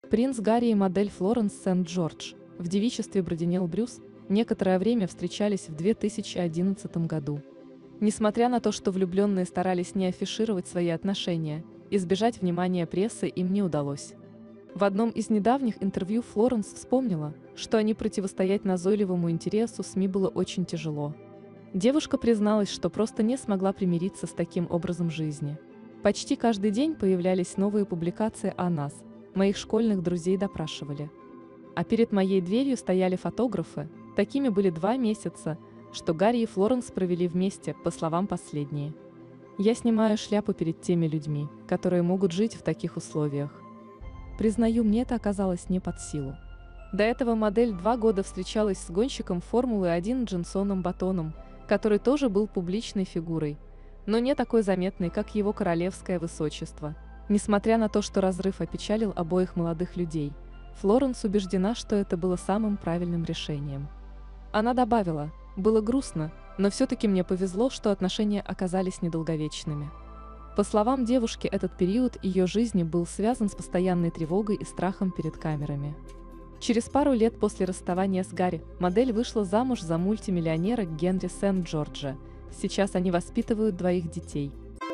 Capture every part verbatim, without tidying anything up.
Принц Гарри и модель Флоренс Сент-Джордж в девичестве Бродинел Брюс некоторое время встречались в две тысячи одиннадцатом году. Несмотря на то, что влюбленные старались не афишировать свои отношения, избежать внимания прессы им не удалось. В одном из недавних интервью Флоренс вспомнила, что они противостоять назойливому интересу СМИ было очень тяжело. Девушка призналась, что просто не смогла примириться с таким образом жизни. Почти каждый день появлялись новые публикации о нас, моих школьных друзей допрашивали. А перед моей дверью стояли фотографы, такими были два месяца, что Гарри и Флоренс провели вместе, по словам последние. Я снимаю шляпу перед теми людьми, которые могут жить в таких условиях. Признаю, мне это оказалось не под силу. До этого модель два года встречалась с гонщиком Формулы один Дженсоном Баттоном, который тоже был публичной фигурой, но не такой заметной, как его королевское высочество. Несмотря на то, что разрыв опечалил обоих молодых людей, Флоренс убеждена, что это было самым правильным решением. Она добавила: «Было грустно, но все-таки мне повезло, что отношения оказались недолговечными». По словам девушки, этот период ее жизни был связан с постоянной тревогой и страхом перед камерами. Через пару лет после расставания с Гарри модель вышла замуж за мультимиллионера Генри Сент-Джорджа. Сейчас они воспитывают двоих детей.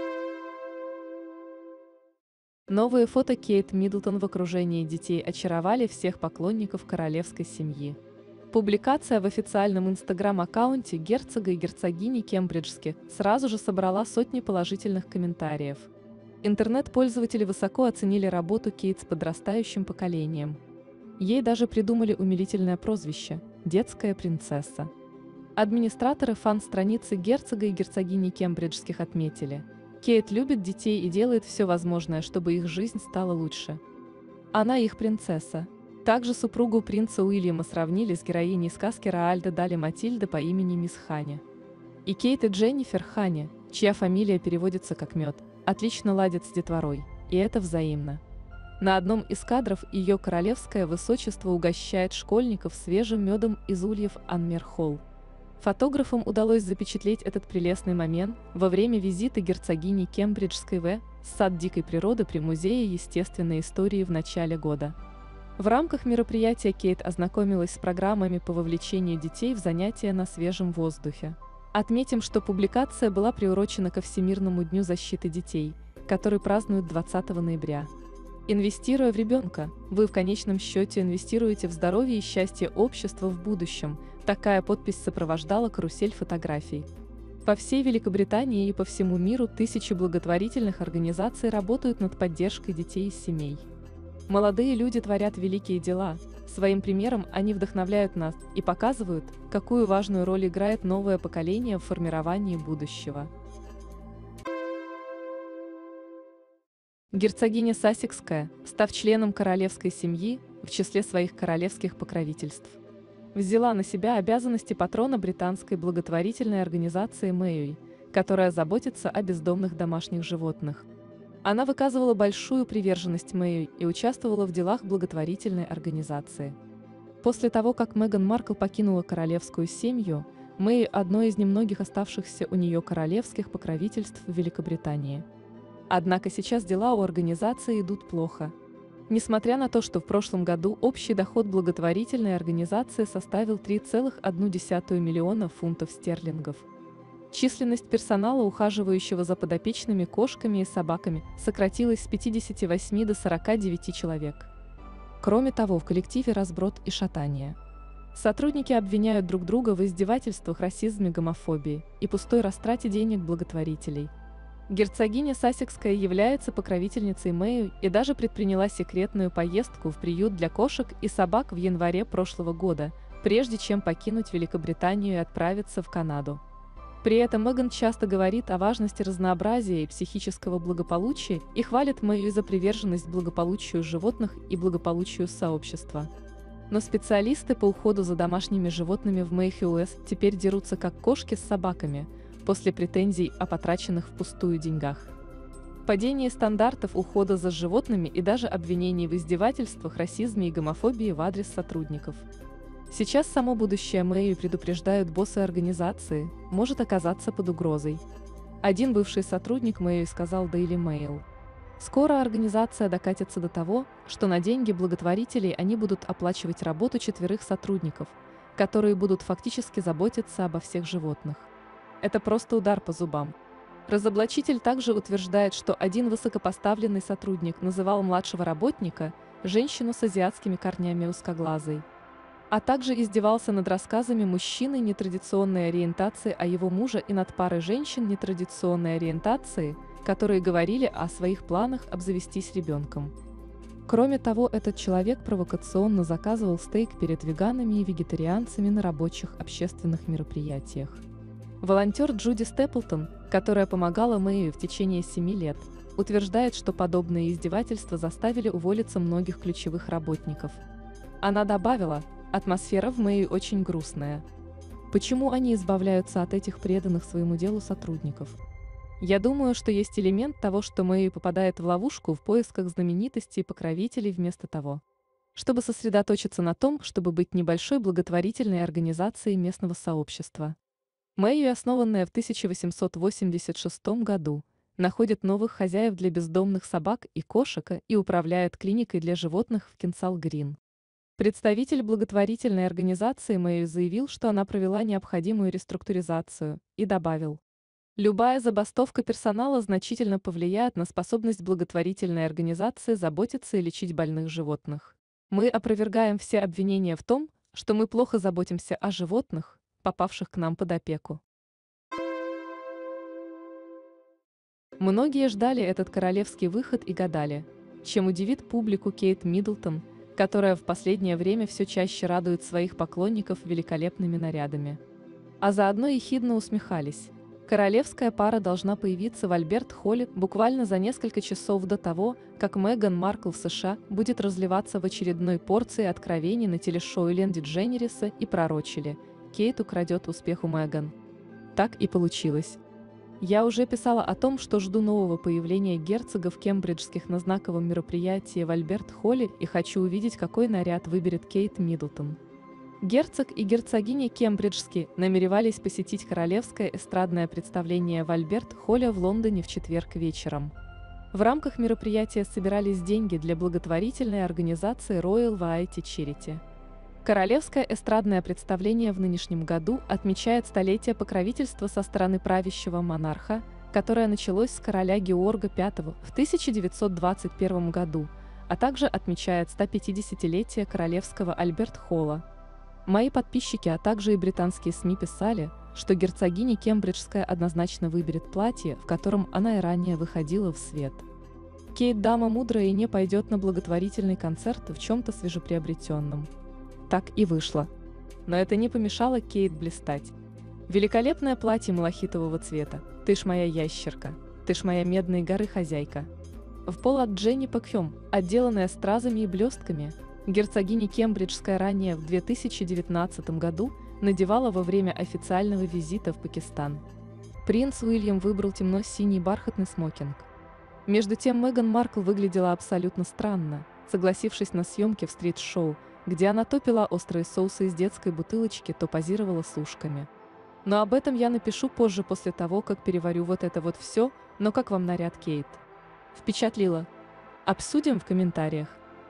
Новые фото Кейт Миддлтон в окружении детей очаровали всех поклонников королевской семьи. Публикация в официальном инстаграм-аккаунте герцога и герцогини Кембриджских сразу же собрала сотни положительных комментариев. Интернет-пользователи высоко оценили работу Кейт с подрастающим поколением. Ей даже придумали умилительное прозвище – «Детская принцесса». Администраторы фан-страницы герцога и герцогини Кембриджских отметили: Кейт любит детей и делает все возможное, чтобы их жизнь стала лучше. Она их принцесса. Также супругу принца Уильяма сравнили с героиней сказки Роальда Дали Матильды по имени мисс Хани. И Кейт и Дженнифер Хани, чья фамилия переводится как «мед», отлично ладят с детворой, и это взаимно. На одном из кадров ее королевское высочество угощает школьников свежим медом из ульев Анмер-Холл. Фотографам удалось запечатлеть этот прелестный момент во время визита герцогини Кембриджской в сад дикой природы при Музее естественной истории в начале года. В рамках мероприятия Кейт ознакомилась с программами по вовлечению детей в занятия на свежем воздухе. Отметим, что публикация была приурочена ко Всемирному дню защиты детей, который празднуют двадцатого ноября. Инвестируя в ребенка, вы в конечном счете инвестируете в здоровье и счастье общества в будущем. Такая подпись сопровождала карусель фотографий. По всей Великобритании и по всему миру тысячи благотворительных организаций работают над поддержкой детей из семей. Молодые люди творят великие дела, своим примером они вдохновляют нас и показывают, какую важную роль играет новое поколение в формировании будущего. Герцогиня Сассекская, став членом королевской семьи, в числе своих королевских покровительств, взяла на себя обязанности патрона британской благотворительной организации Мэйой, которая заботится о бездомных домашних животных. Она выказывала большую приверженность Мэйой и участвовала в делах благотворительной организации. После того, как Меган Маркл покинула королевскую семью, Мэй – одно из немногих оставшихся у нее королевских покровительств в Великобритании. Однако сейчас дела у организации идут плохо. Несмотря на то, что в прошлом году общий доход благотворительной организации составил три целых одну десятую миллиона фунтов стерлингов. Численность персонала, ухаживающего за подопечными кошками и собаками, сократилась с пятидесяти восьми до сорока девяти человек. Кроме того, в коллективе разброд и шатание. Сотрудники обвиняют друг друга в издевательствах, расизме, гомофобии и пустой растрате денег благотворителей. Герцогиня Сассекская является покровительницей Мэйи и даже предприняла секретную поездку в приют для кошек и собак в январе прошлого года, прежде чем покинуть Великобританию и отправиться в Канаду. При этом Меган часто говорит о важности разнообразия и психического благополучия и хвалит Мэйю за приверженность благополучию животных и благополучию сообщества. Но специалисты по уходу за домашними животными в Мэйхиуэс теперь дерутся как кошки с собаками, после претензий о потраченных впустую деньгах. Падение стандартов ухода за животными и даже обвинений в издевательствах, расизме и гомофобии в адрес сотрудников. Сейчас само будущее Мэйи, предупреждают боссы организации, может оказаться под угрозой. Один бывший сотрудник Мэйи сказал Daily Mail: Скоро организация докатится до того, что на деньги благотворителей они будут оплачивать работу четверых сотрудников, которые будут фактически заботиться обо всех животных. Это просто удар по зубам. Разоблачитель также утверждает, что один высокопоставленный сотрудник называл младшего работника женщину с азиатскими корнями узкоглазой, а также издевался над рассказами мужчины нетрадиционной ориентации о его муже и над парой женщин нетрадиционной ориентации, которые говорили о своих планах обзавестись ребенком. Кроме того, этот человек провокационно заказывал стейк перед веганами и вегетарианцами на рабочих общественных мероприятиях. Волонтер Джуди Степлтон, которая помогала Мэйю в течение семи лет, утверждает, что подобные издевательства заставили уволиться многих ключевых работников. Она добавила: «Атмосфера в Мэйю очень грустная. Почему они избавляются от этих преданных своему делу сотрудников? Я думаю, что есть элемент того, что Мэйю попадает в ловушку в поисках знаменитостей и покровителей вместо того, чтобы сосредоточиться на том, чтобы быть небольшой благотворительной организацией местного сообщества». Мэйю, основанная в тысяча восемьсот восемьдесят шестом году, находит новых хозяев для бездомных собак и кошек и управляет клиникой для животных в Кенсал-Грин. Представитель благотворительной организации Мэйю заявил, что она провела необходимую реструктуризацию, и добавил: «Любая забастовка персонала значительно повлияет на способность благотворительной организации заботиться и лечить больных животных. Мы опровергаем все обвинения в том, что мы плохо заботимся о животных, попавших к нам под опеку». Многие ждали этот королевский выход и гадали, чем удивит публику Кейт Миддлтон, которая в последнее время все чаще радует своих поклонников великолепными нарядами. А заодно ехидно усмехались. Королевская пара должна появиться в Альберт-Холле буквально за несколько часов до того, как Меган Маркл в США будет разливаться в очередной порции откровений на телешоу Эллен Дидженериса и пророчили: Кейт украдет успех у Меган. Так и получилось. Я уже писала о том, что жду нового появления герцогов кембриджских на знаковом мероприятии в Альберт-Холле и хочу увидеть, какой наряд выберет Кейт Миддлтон. Герцог и герцогиня кембриджские намеревались посетить королевское эстрадное представление в Альберт-Холле в Лондоне в четверг вечером. В рамках мероприятия собирались деньги для благотворительной организации Royal Variety Charity. Королевское эстрадное представление в нынешнем году отмечает столетие покровительства со стороны правящего монарха, которое началось с короля Георга пятого в тысяча девятьсот двадцать первом году, а также отмечает сто пятидесятилетие королевского Альберт-Холла. Мои подписчики, а также и британские СМИ писали, что герцогиня Кембриджская однозначно выберет платье, в котором она и ранее выходила в свет. Кейт, дама мудрая, и не пойдет на благотворительный концерт в чем-то свежеприобретенном. Так и вышло. Но это не помешало Кейт блистать. Великолепное платье малахитового цвета. Ты ж моя ящерка. Ты ж моя медной горы хозяйка. В пол от Дженни Пакхем, отделанная стразами и блестками, герцогиня Кембриджская ранее в две тысячи девятнадцатом году надевала во время официального визита в Пакистан. Принц Уильям выбрал темно-синий бархатный смокинг. Между тем Меган Маркл выглядела абсолютно странно, согласившись на съемки в стрит-шоу, где она то пила острые соусы из детской бутылочки, то позировала с ушками. Но об этом я напишу позже, после того, как переварю вот это вот все. Но как вам наряд Кейт? Впечатлило? Обсудим в комментариях.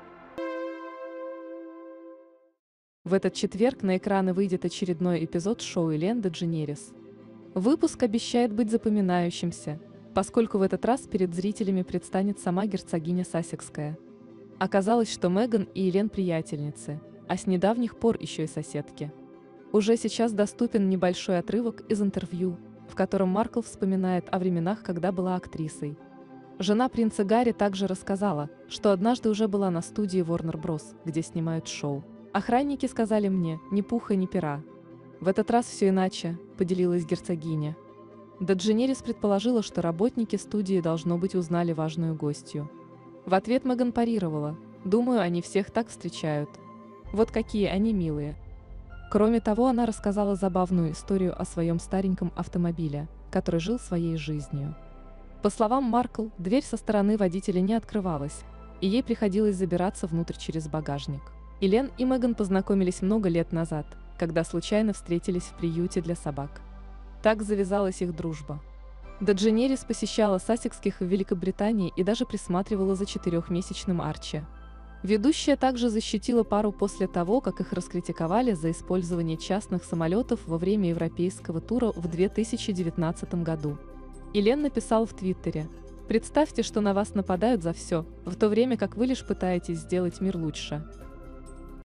В этот четверг на экраны выйдет очередной эпизод шоу Эллен Дедженерис. Выпуск обещает быть запоминающимся, поскольку в этот раз перед зрителями предстанет сама герцогиня Сассекская. Оказалось, что Меган и Эллен приятельницы, а с недавних пор еще и соседки. Уже сейчас доступен небольшой отрывок из интервью, в котором Маркл вспоминает о временах, когда была актрисой. Жена принца Гарри также рассказала, что однажды уже была на студии Warner Bros., где снимают шоу. «Охранники сказали мне: ни пуха, ни пера. В этот раз все иначе», — поделилась герцогиня. Дедженерис предположила, что работники студии, должно быть, узнали важную гостью. В ответ Меган парировала: «Думаю, они всех так встречают. Вот какие они милые». Кроме того, она рассказала забавную историю о своем стареньком автомобиле, который жил своей жизнью. По словам Маркл, дверь со стороны водителя не открывалась, и ей приходилось забираться внутрь через багажник. Эллен и Меган познакомились много лет назад, когда случайно встретились в приюте для собак. Так завязалась их дружба. Дедженерис посещала Сассекских в Великобритании и даже присматривала за четырехмесячным Арчи. Ведущая также защитила пару после того, как их раскритиковали за использование частных самолетов во время европейского тура в две тысячи девятнадцатом году. Илен написал в Твиттере: «Представьте, что на вас нападают за все, в то время как вы лишь пытаетесь сделать мир лучше.